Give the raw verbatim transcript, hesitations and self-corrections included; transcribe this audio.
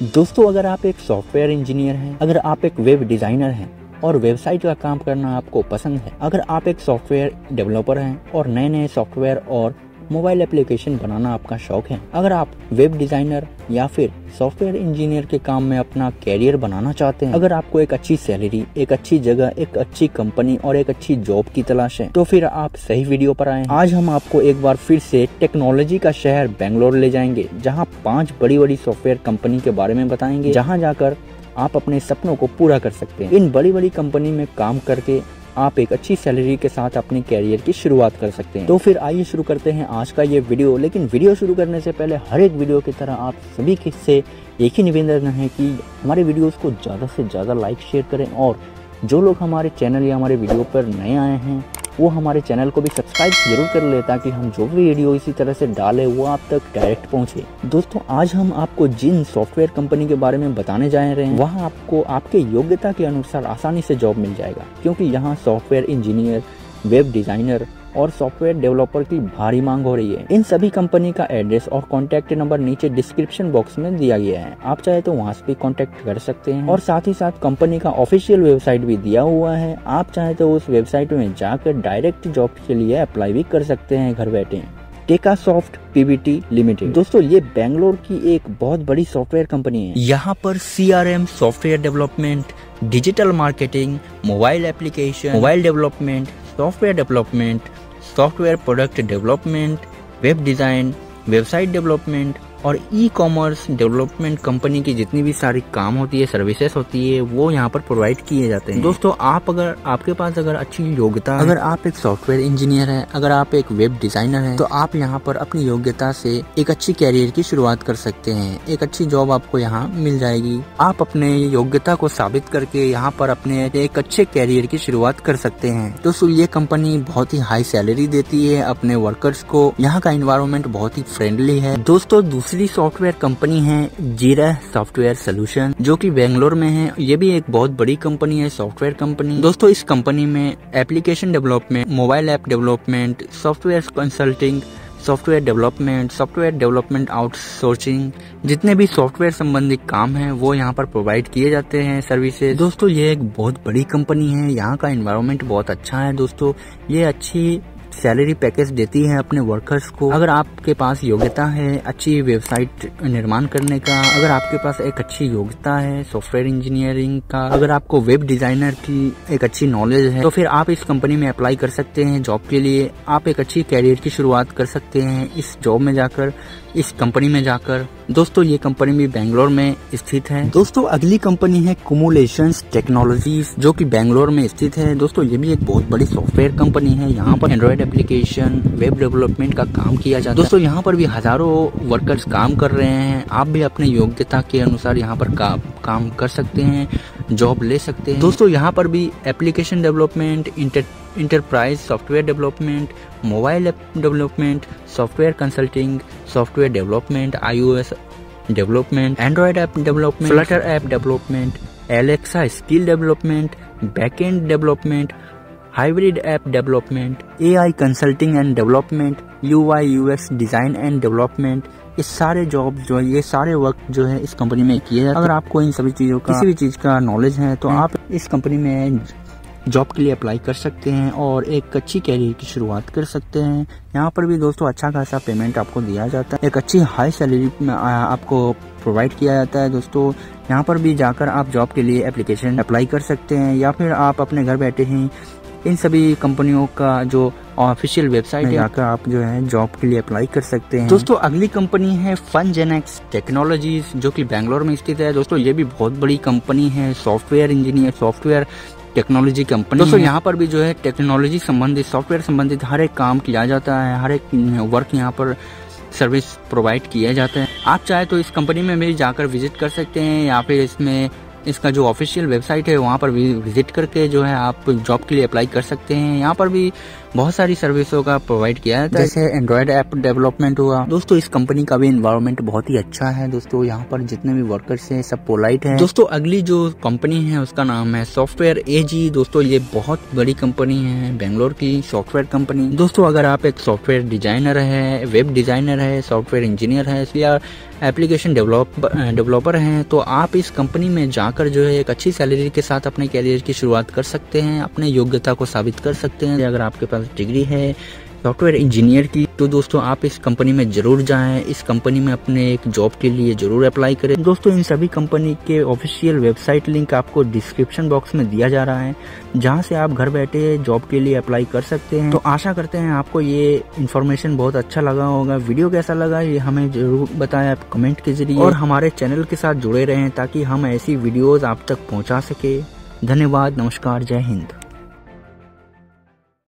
दोस्तों, अगर आप एक सॉफ्टवेयर इंजीनियर हैं, अगर आप एक वेब डिजाइनर हैं और वेबसाइट का काम करना आपको पसंद है, अगर आप एक सॉफ्टवेयर डेवलपर हैं और नए नए सॉफ्टवेयर और मोबाइल एप्लीकेशन बनाना आपका शौक है, अगर आप वेब डिजाइनर या फिर सॉफ्टवेयर इंजीनियर के काम में अपना कैरियर बनाना चाहते हैं, अगर आपको एक अच्छी सैलरी, एक अच्छी जगह, एक अच्छी कंपनी और एक अच्छी जॉब की तलाश है, तो फिर आप सही वीडियो पर आए। आज हम आपको एक बार फिर से टेक्नोलॉजी का शहर बेंगलोर ले जाएंगे, जहाँ पांच बड़ी बड़ी सॉफ्टवेयर कंपनी के बारे में बताएंगे, जहाँ जाकर आप अपने सपनों को पूरा कर सकते हैं। इन बड़ी बड़ी कंपनी में काम करके आप एक अच्छी सैलरी के साथ अपने कैरियर की शुरुआत कर सकते हैं। तो फिर आइए शुरू करते हैं आज का ये वीडियो। लेकिन वीडियो शुरू करने से पहले हर एक वीडियो की तरह आप सभी से एक ही निवेदन है कि हमारे वीडियोस को ज़्यादा से ज़्यादा लाइक शेयर करें, और जो लोग हमारे चैनल या हमारे वीडियो पर नए आए हैं वो हमारे चैनल को भी सब्सक्राइब जरूर कर ले, ताकि हम जो भी वीडियो इसी तरह से डालें वो आप तक डायरेक्ट पहुंचे। दोस्तों, आज हम आपको जिन सॉफ्टवेयर कंपनी के बारे में बताने जा रहे हैं, वहां आपको आपके योग्यता के अनुसार आसानी से जॉब मिल जाएगा, क्योंकि यहाँ सॉफ्टवेयर इंजीनियर, वेब डिजाइनर और सॉफ्टवेयर डेवलपर की भारी मांग हो रही है। इन सभी कंपनी का एड्रेस और कॉन्टैक्ट नंबर नीचे डिस्क्रिप्शन बॉक्स में दिया गया है, आप चाहे तो वहां से भी कॉन्टैक्ट कर सकते हैं। और साथ ही साथ कंपनी का ऑफिशियल वेबसाइट भी दिया हुआ है, आप चाहे तो उस वेबसाइट में जाकर डायरेक्ट जॉब के लिए अप्लाई भी कर सकते हैं घर बैठे। टेकासॉफ्ट पीवीटी लिमिटेड, दोस्तों ये बेंगलोर की एक बहुत बड़ी सॉफ्टवेयर कंपनी है। यहाँ पर CRM, software development, digital marketing, mobile application, mobile development, software development, software product development, web design, website development और ई कॉमर्स डेवलपमेंट कंपनी की जितनी भी सारी काम होती है, सर्विसेज होती है, वो यहाँ पर प्रोवाइड किए जाते हैं। दोस्तों, आप अगर आपके पास अगर अच्छी योग्यता, अगर आप एक सॉफ्टवेयर इंजीनियर हैं, अगर आप एक वेब डिजाइनर हैं, तो आप यहाँ पर अपनी योग्यता से एक अच्छी कैरियर की शुरुआत कर सकते हैं। एक अच्छी जॉब आपको यहाँ मिल जाएगी। आप अपने योग्यता को साबित करके यहाँ पर अपने एक अच्छे कैरियर की शुरुआत कर सकते हैं। दोस्तों, ये कंपनी बहुत ही हाई सैलरी देती है अपने वर्कर्स को। यहाँ का एनवायरनमेंट बहुत ही फ्रेंडली है। दोस्तों, दूसरी सॉफ्टवेयर कंपनी है जीरा सॉफ्टवेयर सॉल्यूशन, जो कि बेंगलोर में है। ये भी एक बहुत बड़ी कंपनी है, सॉफ्टवेयर कंपनी। दोस्तों, इस कंपनी में application development, mobile app development, software consulting, software development, software development outsourcing, जितने भी सॉफ्टवेयर संबंधित काम हैं वो यहाँ पर प्रोवाइड किए जाते हैं सर्विसेज। दोस्तों, ये एक बहुत बड़ी कंपनी है, यहाँ का एनवायरनमेंट बहुत अच्छा है। दोस्तों, ये अच्छी सैलरी पैकेज देती है अपने वर्कर्स को। अगर आपके पास योग्यता है अच्छी वेबसाइट निर्माण करने का, अगर आपके पास एक अच्छी योग्यता है सॉफ्टवेयर इंजीनियरिंग का, अगर आपको वेब डिजाइनर की एक अच्छी नॉलेज है, तो फिर आप इस कंपनी में अप्लाई कर सकते हैं जॉब के लिए। आप एक अच्छी कैरियर की शुरुआत कर सकते हैं इस जॉब में जाकर, इस कंपनी में जाकर। दोस्तों, ये कंपनी भी बेंगलोर में स्थित है। दोस्तों, अगली कंपनी है कुमुलेशंस टेक्नोलॉजीज, जो कि बेंगलोर में स्थित है। दोस्तों, ये भी एक बहुत बड़ी सॉफ्टवेयर कंपनी है। यहाँ पर एंड्रॉइड एप्लीकेशन, वेब डेवलपमेंट का काम किया जाता है। दोस्तों, यहाँ पर भी हजारों वर्कर्स काम कर रहे हैं। आप भी अपने योग्यता के अनुसार यहाँ पर का, काम कर सकते हैं, जॉब ले सकते हैं। दोस्तों, यहाँ पर भी application development, inter enterprise software development, mobile app development, software consulting, software development, iOS development, android app development, flutter app development, Alexa skill development, backend development, hybrid app development, AI consulting and development, UI UX design and development, ये सारे job जो है, ये सारे work जो है इस company में किए जाते हैं। अगर आपको इन सभी चीजों का, किसी भी चीज का नॉलेज है, तो आप इस कंपनी में जॉब के लिए अप्लाई कर सकते हैं और एक अच्छी कैरियर की शुरुआत कर सकते हैं। यहाँ पर भी दोस्तों अच्छा खासा पेमेंट आपको दिया जाता है, एक अच्छी हाई सैलरी में आपको प्रोवाइड किया जाता है। दोस्तों, यहाँ पर भी जाकर आप जॉब के लिए एप्लीकेशन अप्लाई कर सकते हैं, या फिर आप अपने घर बैठे ही इन सभी कंपनियों का जो ऑफिशियल वेबसाइट है जाकर आप जो है जॉब के लिए अप्लाई कर सकते हैं। दोस्तों, अगली कंपनी है फनजेनेक्स टेक्नोलॉजीज, जो कि बेंगलोर में स्थित है। दोस्तों, ये भी बहुत बड़ी कंपनी है, software engineer, software technology company. दोस्तों, यहाँ पर भी जो है टेक्नोलॉजी संबंधित, सॉफ्टवेयर संबंधित हर एक काम किया जाता है, हर एक वर्क यहाँ पर सर्विस प्रोवाइड किया जाता है। आप चाहे तो इस कंपनी में भी जाकर विजिट कर सकते हैं, या फिर इसमें इसका जो ऑफिशियल वेबसाइट है वहाँ पर भी विजिट करके जो है आप जॉब के लिए अप्लाई कर सकते हैं। यहाँ पर भी बहुत सारी सर्विसों का प्रोवाइड किया है, जैसे एंड्रॉयड ऐप डेवलपमेंट हुआ। दोस्तों इस कंपनी का भी एनवायरनमेंट बहुत ही अच्छा है। दोस्तों यहाँ पर जितने भी वर्कर्स हैं सब पोलाइट हैं। दोस्तों अगली जो कंपनी है उसका नाम है सॉफ्टवेयर एजी। दोस्तों ये बहुत बड़ी कंपनी है, बेंगलोर की सॉफ्टवेयर कंपनी। दोस्तों अगर आप एक सॉफ्टवेयर डिजाइनर है, वेब डिजाइनर है, सॉफ्टवेयर इंजीनियर है या एप्लीकेशन डेवलप डेवलपर हैं, तो आप इस कंपनी में जाकर जो है एक अच्छी सैलरी के साथ अपने कैरियर की शुरुआत कर सकते हैं, अपने योग्यता को साबित कर सकते हैं। अगर आपके पास डिग्री है सॉफ्टवेयर इंजीनियर की, तो दोस्तों आप इस कंपनी में जरूर जाएं, इस कंपनी में अपने एक जॉब के लिए जरूर अप्लाई करें। दोस्तों इन सभी कंपनी के ऑफिशियल वेबसाइट लिंक आपको डिस्क्रिप्शन बॉक्स में दिया जा रहा है, जहां से आप घर बैठे जॉब के लिए अप्लाई कर सकते हैं। तो आशा करते हैं आपको ये इन्फॉर्मेशन बहुत अच्छा लगा होगा। वीडियो कैसा लगा ये हमें जरूर बताएं आप कमेंट के जरिए, और हमारे चैनल के साथ जुड़े रहें ताकि हम ऐसी वीडियोज आप तक पहुँचा सके। धन्यवाद, नमस्कार, जय हिंद।